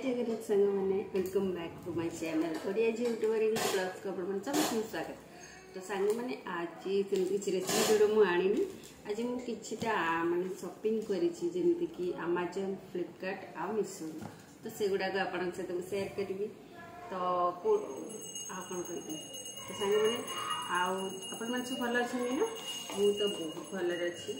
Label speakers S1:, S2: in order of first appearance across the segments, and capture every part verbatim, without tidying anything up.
S1: जगन्नाथ संग मैंने welcome back to my channel Odia YouTuber blogs को अपन सब स्वागत। तो सांग मैंने आज किसी रेसिपी वीडियो मुझे आनी आज मुझे किछिटा माने शॉपिंग करी जेमती कि अमेज़न फ्लिपकार्ट आ मीशो तो से गुड़ाक आपण सहित शेयर करी। तो आपन करी तो सांग मैंने आपण मन सब भल अच्छे ना मु तो बहुत भल अच्छी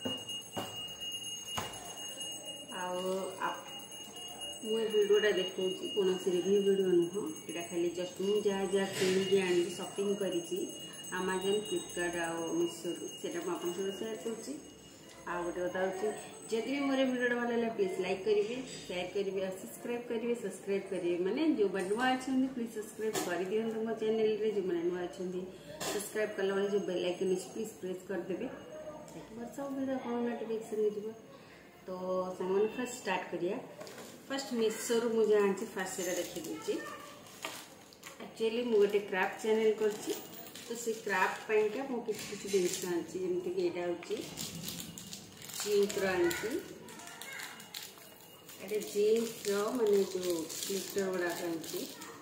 S1: आ मुझे वीडियोटा देखा कौन रिव्यू वीडियो नुह यहाँ खाली जस्ट मुझे जहाँ जहाँ किणी आनी शॉपिंग करी अमेज़न फ्लिपकार्ट आ मीशो से आपन शेयर करुँची। आ गोटे कथा हूँ जदि भी मोर वीडियो भल लगा प्लीज लाइक करेंगे शेयर करेंगे और सब्सक्राइब करेंगे सब्सक्राइब करेंगे मैंने जो नुआ अच्छा प्लीज सब्सक्राइब कर दिखाँ मो चैनल रे जो मैंने नुआ अच्छा सब्सक्राइब कला बेले जो बेल आइकन प्लीज प्रेस करदेवे सब वीडियो आप नोटिफिकेशन मिल। तो सामान फर्स्ट स्टार्ट करिया फर्स्ट मीशो रु मुझे आनी फास्ट से देखी दूसरी एक्चुअली मुझे गोटे क्राफ्ट चैनल करछि तो से क्राफ्ट पाइंका मु किसी किसी जिनिस आनी जमीक कि यहाँ हूँ जीन्स आनी एटे जीन्स माने जो स्लीटर गुड़ाक आनी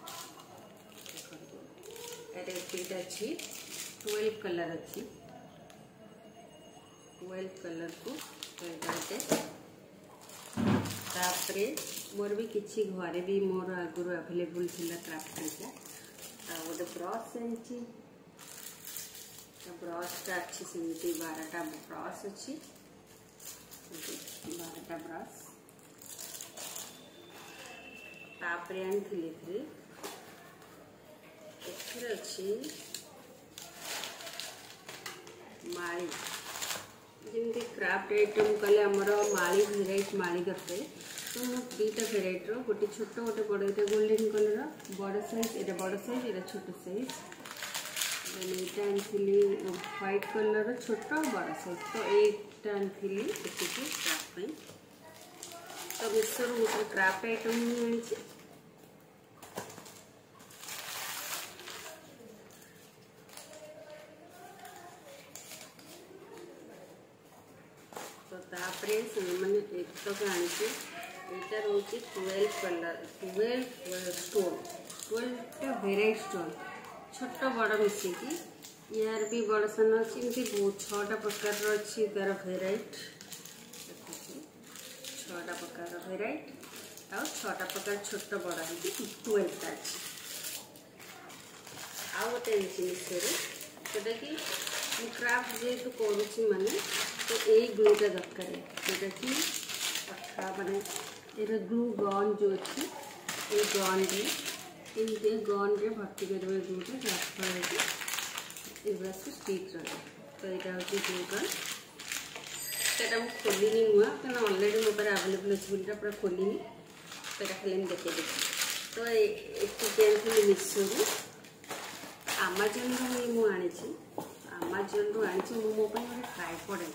S1: एटा अच्छी ट्वेल्व कलर अच्छी ट्वेल्व कलर को तापरे मोर भी किसी घरे भी मोर आगुरी अवेलेबल थिला क्राफ्ट पाइका गोटे ब्रश आनी ब्रशटा अच्छी सेमती बारटा ब्रश अच्छी बारटा ब्रश तापरे आनी अच्छी माली जमी क्राफ्ट आइटम कले आमर माली भेराइट माली दरकार तो मुझे दुईटा भेराइट गोटे छोट गोटे बड़ ये गोल्डन कलर बड़ साइज ये बड़ साइज ये छोट साइज यहाँ आनी व्हाइट कलर छोट बड़ साइज तो यहाँ आनी क्राफ्ट तो मीशो गोटे क्राफ्ट आइटम ही आनी तो तापरे मैंने एक तक आनी यहाँ रोचे twelve colour twelve stone twelve variety stone छोट बड़ मिसिकी यार भी बड़ सान अच्छी बहुत छटा प्रकार अच्छी तार भेराइट छटा प्रकार भेराइट आ छटा प्रकार छोट बड़ ट्वेल्वटा अच्छी आ गोटे मीशो जोटा कि क्राफ्ट जेहेतु करुँची माने तो यही ग्लूटा दरकार जोटा कि अठा माने ये ग्लू गन जो अच्छी ये गन रे गन रे भर्ती कर ग्लूटा जहाँफल एगुड़ा सब स्टिक रहे तो यहाँ हूँ ग्लू गन से खोलनी नुआ क्या अलरेडी मो पास आवेलेबल अच्छी पूरा खोलनी तो खाली देखे देखी तो ये मीशो अमेज़न रु मुझे आनी अमेज़न रु आनी मो गोटे ट्राइपॉड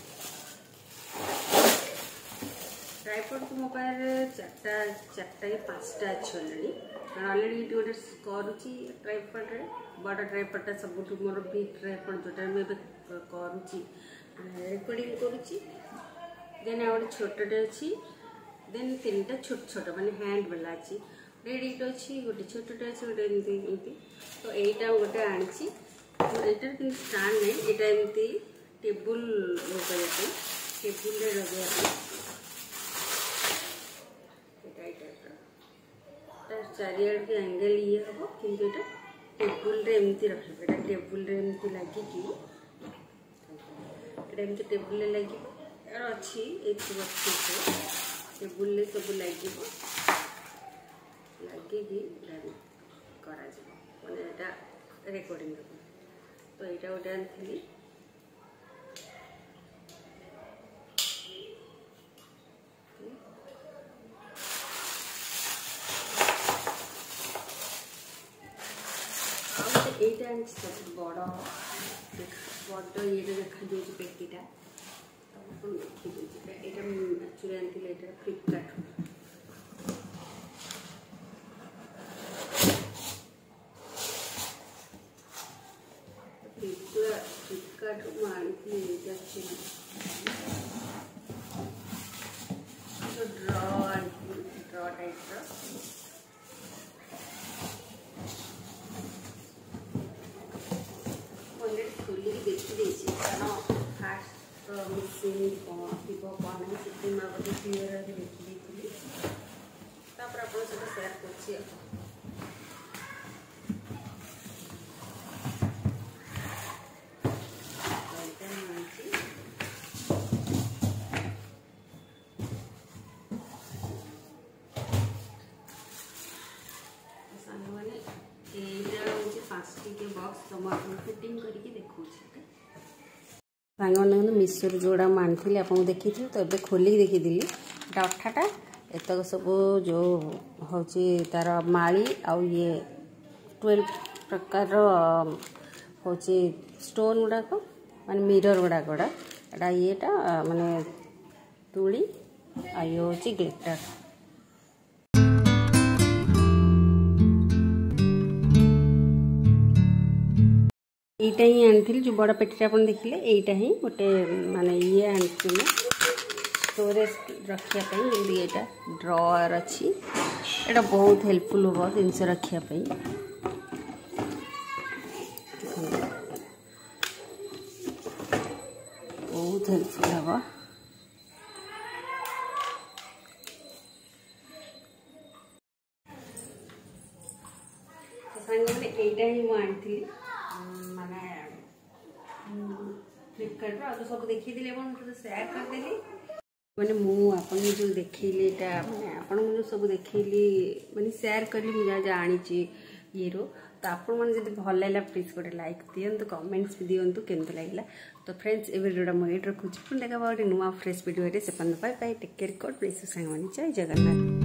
S1: ट्राइपॉड तो मो पास चार्टा चार्टा कि पाँचटा अच्छी अलरेडी कारण अलरेडी ये गोटे करुँची ट्राइपॉड रे बड़ ट्राइपॉडटा सब मोर बिग ट्राइपॉड जोटा मुझे करुँची रिकॉर्डिंग करुँची देन आ गोटे छोटे अच्छी देन तीन टा छोट छोट माने हैंड वाला अच्छी रेडी अच्छी गोटे छोटे अच्छी गोटे एमती तो यहाँ गोटे आनी यहाँ कि स्टांड नहीं यहाँ एमती टेबुल टेबुल लगे चारियाड़ के एंगल ये हम कि टेबुल एमती रखे टेबुल एमती लगे एमती टेबुल लगे अच्छी एक टेबुल सब लगे लगे करा माने रेकर्डिंग तो यहाँ गोटे आनी এইটা আনছি বড় বড় এটা দেখা যাচ্ছে পেটিটা তখন দেখি দিচ্ছি এটা অ্যাকচুয়ালি আনছিল এটা ফ্লিপকার্ট ফ্লিপকার্ট ফ্লিপকার্ট আনছি এটা ছিল तो ड्रॉ ड्रॉ टाइप टाइप्र अलरेडी खोलिक देखी कारण फास्ट मिसिंग कौन थी कौन नहीं से बोधे क्लीयर देखी तापर आप सेयार कर फिटिंग करके देखो सांग मैंने मिशो जोड़ा आनी आप देखी तो ये खोलिक देखीदी अठाटा एतक सब जो हूँ तार माली आउ ये ट्वेल्व प्रकार हूँ स्टोन गुड़ाक मान मिरर गुड़ाक एटा येटा माने तुली आ ये हूँ ग्लिटर यहीटा ही आनी जो बड़ पेटी आप देखिले यहीटा ही गोटे माने ये आनी स्टोरेज रखापी ये ड्रॉर अच्छी एटा बहुत हेल्पफुल हम जिनस रखापी बहुत हेल्पफुल हम सांगे यहीटा ही मुझे माने फ्लिपकार्ट रो तो सब देखी दिले तो शेयर करदेली मैंने मुझे जो देखली माने आपन जो सब देखली माने शेयर कली मुझे जहाँ आनी ये रो तो आपण मैंने जब भल लगा प्लीज गोटे लाइक दिंतु कमेंट्स भी दिंतु केमती लगे तो फ्रेंड्स ये वीडियो मुझे रखुच्छी पुणी देखा गोटे नुआ फ्रेश वीडियो से bye bye take care God bless you सांग जय जगन्नाथ।